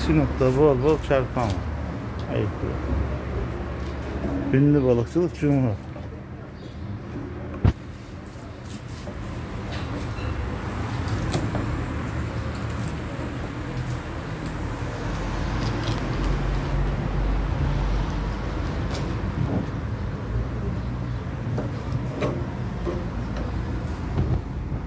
Sinop'ta bol bol çarpan var. Ayıplı. Ünlü balıkçılık Cumhuriyet.